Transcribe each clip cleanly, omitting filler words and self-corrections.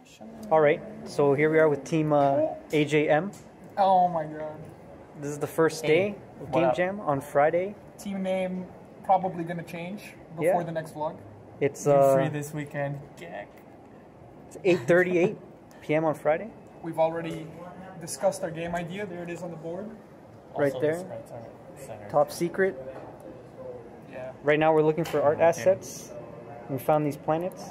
All right, so here we are with Team AJM. Oh my god. This is the first day of Game Jam on Friday. Team name probably gonna change before the next vlog. It's free this weekend. It's 8:38 p.m. on Friday. We've already discussed our game idea. There it is on the board. Right there. Top secret. Yeah. Right now we're looking for art assets. We found these planets.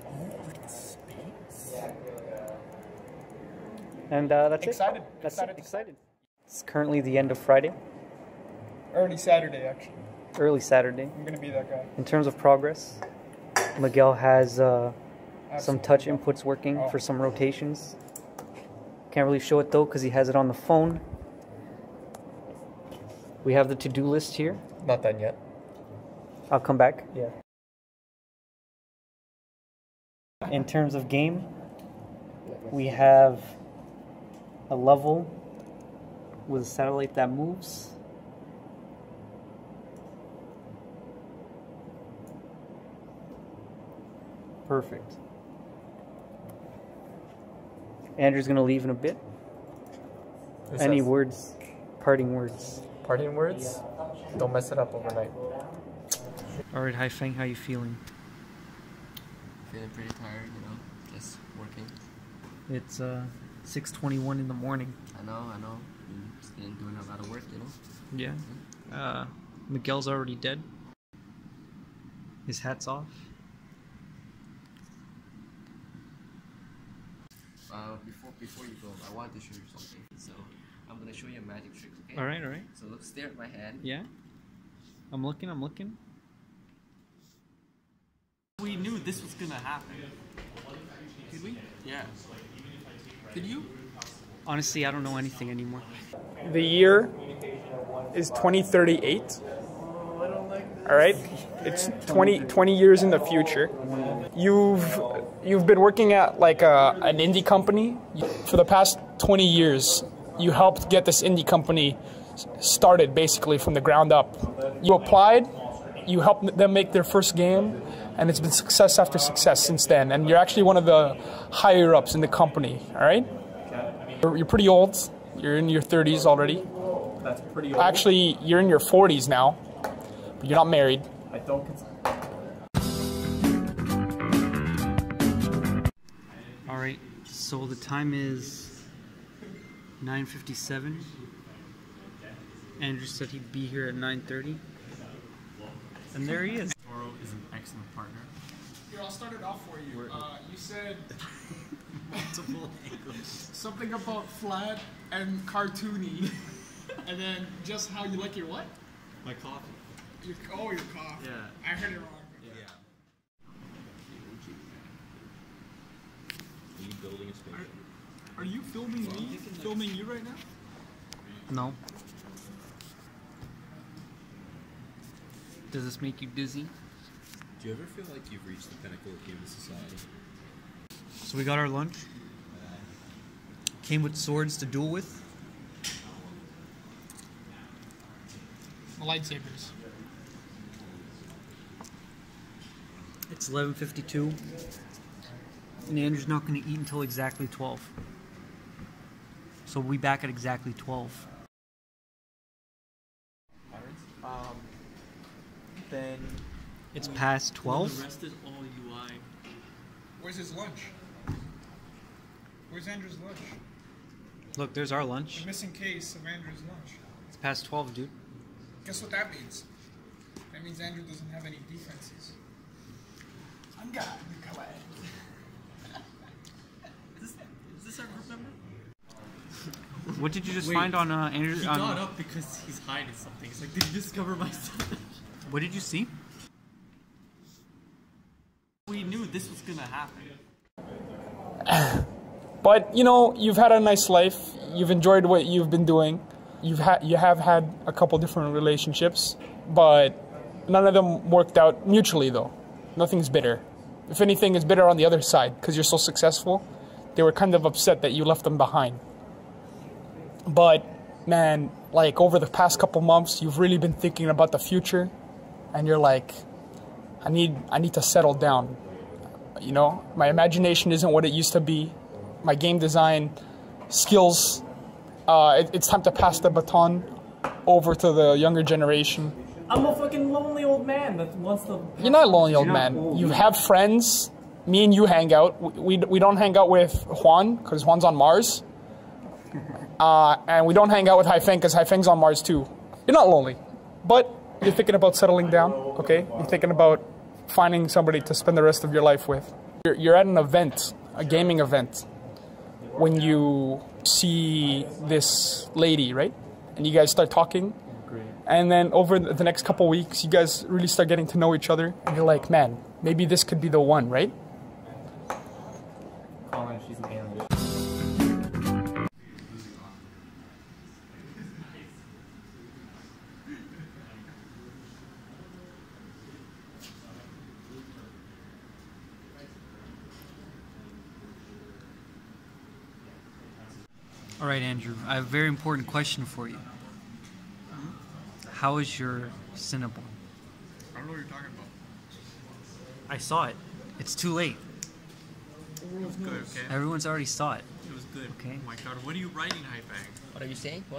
And that's Excited. it. That's Excited. Excited. It's currently the end of Friday. Early Saturday, actually. Early Saturday. I'm gonna be that guy. In terms of progress, Miguel has some touch inputs working for some rotations. Can't really show it though because he has it on the phone. We have the to-do list here. Not done yet. I'll come back. Yeah. In terms of game, we have a level with a satellite that moves. Perfect. Andrew's gonna leave in a bit. Any words, parting words? Parting words? Don't mess it up overnight. Alright, Hai Feng, how you feeling? Feeling pretty tired, you know, just working. It's 6:21 in the morning. I know. Been doing a lot of work, you know. Yeah. Miguel's already dead. His hat's off. Before you go, I wanted to show you something. So I'm gonna show you a magic trick, okay? All right. So look, stare at my hand. Yeah. I'm looking. We knew this was gonna happen. Did we? Yeah. Did you? Honestly, I don't know anything anymore. The year is 2038. All right, it's 20 years in the future. You've been working at like an indie company for the past 20 years. You helped get this indie company started basically from the ground up. You applied, you helped them make their first game, and it's been success after success since then. And you're actually one of the higher ups in the company. All right, you're pretty old. You're in your 30s already. That's pretty old. Actually, you're in your 40s now. But you're not married. I don't consider. All right, so the time is 9:57. Andrew said he'd be here at 9:30. And there he is. Toro is an excellent partner. Here, I'll start it off for you. You said Multiple angles. something about flat and cartoony, and then just how you like your what? My coffee. Your cough. Yeah. I heard it wrong. Yeah. Are you building a spaceship? Are you filming me? Filming you right now? No. Does this make you dizzy? Do you ever feel like you've reached the pinnacle of human society? So we got our lunch. Came with swords to duel with. Lightsabers. It's 11:52. And Andrew's not going to eat until exactly 12. So we'll be back at exactly 12. Then It's past 12. The rest is all UI. Where's his lunch? Where's Andrew's lunch? Look, there's our lunch. The missing case of Andrew's lunch. It's past 12, dude. Guess what that means? That means Andrew doesn't have any defenses. I'm God. Is this our group member? What did you just Wait, find on Andrew? He got up because he's hiding something. He's like, did you discover my stuff? What did you see? We knew this was gonna happen. But you know, you've had a nice life. You've enjoyed what you've been doing. You have had a couple different relationships, but none of them worked out mutually though. Nothing's bitter. If anything, it's bitter on the other side because you're so successful. They were kind of upset that you left them behind. But man, like over the past couple months, you've really been thinking about the future, and you're like, I need to settle down. You know, my imagination isn't what it used to be. My game design skills, it's time to pass the baton over to the younger generation. I'm a fucking lonely old man that wants to. You're not a lonely old man. You have friends. Me and you hang out. We don't hang out with Juan because Juan's on Mars. And we don't hang out with Haifeng because Haifeng's on Mars too. You're not lonely. But you're thinking about settling down, okay? You're thinking about finding somebody to spend the rest of your life with. You're at an event, a gaming event, when you see this lady, right? And you guys start talking. And then over the next couple weeks, you guys really start getting to know each other. And you're like, man, maybe this could be the one, right? Colin, she's an alien. All right, Andrew, I have a very important question for you. How is your Cinnabon? I don't know what you're talking about. I saw it. It's too late. It was good, okay? Everyone's already saw it. It was good. Okay. Oh my god, what are you writing, Haifeng? What are you saying? What?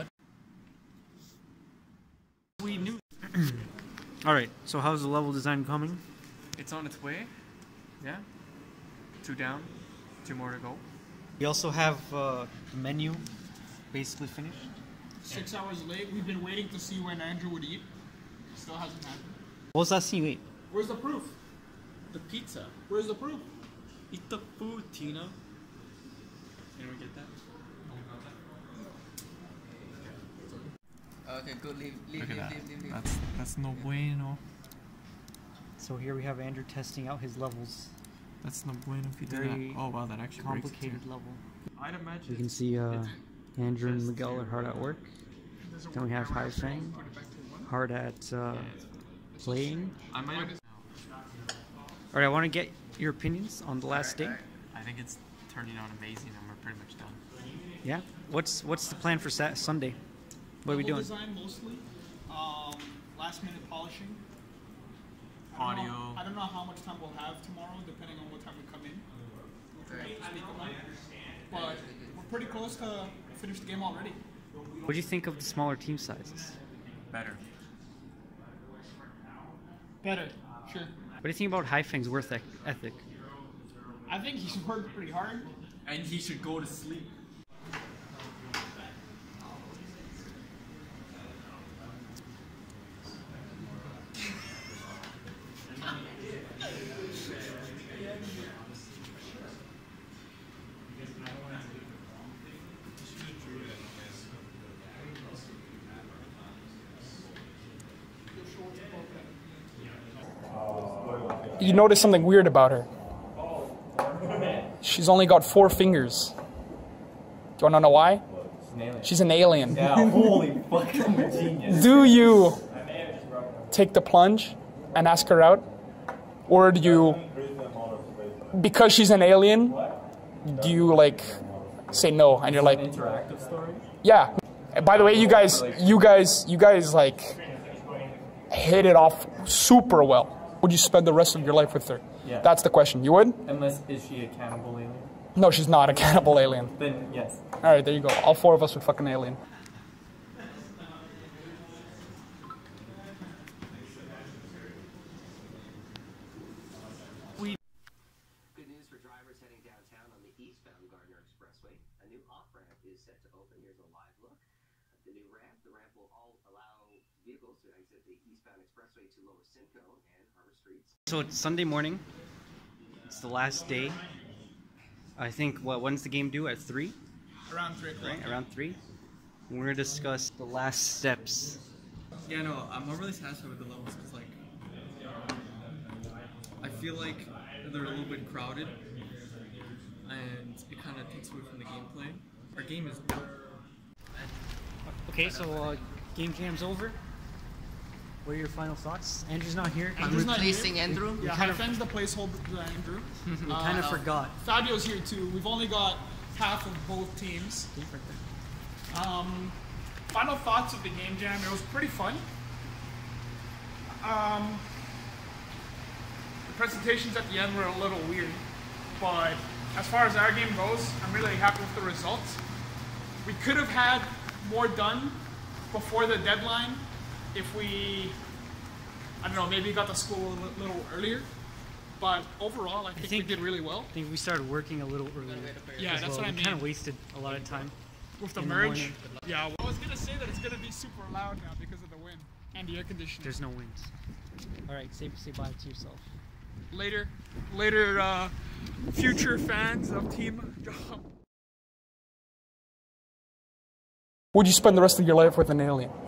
We knew. All right, so how's the level design coming? It's on its way. Yeah. 2 down. 2 more to go. We also have the menu basically finished. 6 hours late. We've been waiting to see when Andrew would eat. Still hasn't happened. What was that thing you ate? Where's the proof? The pizza. Where's the proof? Eat the food, Tina. Can we get that? Okay, good. Leave. Look at that. That's no bueno. So here we have Andrew testing out his levels. That's no bueno if you do Very that. Oh wow, that actually breaks it complicated too. level. I'd imagine. You can see Andrew and Miguel are hard at work. Then we have Haifeng, hard at playing. I might have. Alright, I want to get your opinions on the last day. I think it's turning out amazing and we're pretty much done. Yeah? What's the plan for Sunday? What are we doing? Design mostly. Last minute polishing. Audio. I don't know how much time we'll have tomorrow, depending on what time we come in. But we're pretty close to finish the game already. What do you think of the smaller team sizes? Better. Better, sure. What do you think about Haifeng's work ethic? I think he's worked pretty hard. And he should go to sleep. You notice something weird about her. She's only got 4 fingers. Do you want to know why? She's an alien. Yeah, holy fucking genius. Do you take the plunge and ask her out? Or do you, because she's an alien, do you like say no and you're like, Interactive story? yeah. And by the way, you guys like hit it off super well. Would you spend the rest of your life with her? Yeah. That's the question. You would? Unless, is she a cannibal alien? No, she's not a cannibal alien. Then, yes. Alright, there you go. All 4 of us would fucking alien. Good news for drivers heading downtown on the eastbound Gardner Expressway. A new off-ramp is set to open. Here's a live look. The new ramp. The ramp will allow vehicles to exit the eastbound expressway to Lower Simcoe and Harbor Streets. So it's Sunday morning. It's the last day. I think, when's the game due? At 3? Around 3 o'clock. Right? Around 3? We're going to discuss the last steps. Yeah, no, I'm not really satisfied with the levels because, like, I feel like they're a little bit crowded and it kind of takes away from the gameplay. Our game is done. Okay, so game jam's over. What are your final thoughts? Andrew's not here. I'm replacing Andrew. Yeah, Haifeng's the placeholder to Andrew. You kind of forgot. Fabio's here too. We've only got half of both teams. Final thoughts of the game jam. It was pretty fun. presentations at the end were a little weird, but as far as our game goes, I'm really happy with the results. We could have had more done before the deadline if we, I don't know, maybe got to school a little earlier. But overall, I think we did really well. I think we started working a little earlier. Yeah, that's what I mean. We kind of wasted a lot of time. With the merge? Yeah, I was going to say that it's going to be super loud now because of the wind and the air conditioning. There's no winds. All right, say bye to yourself. Later, future fans of Team Jump. Would you spend the rest of your life with an alien?